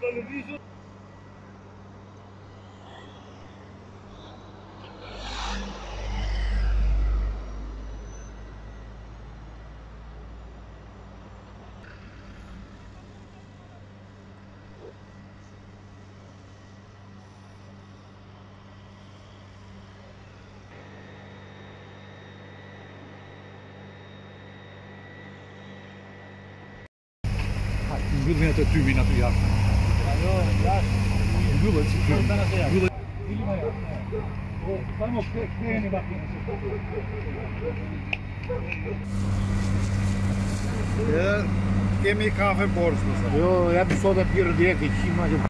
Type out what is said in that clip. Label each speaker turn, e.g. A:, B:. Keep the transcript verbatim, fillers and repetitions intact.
A: Good me to two minutes ja. Good good. Vamos pieni Ja, kemi kafe borstës.
B: Jo, ja bi sot e pirë direkt i qima.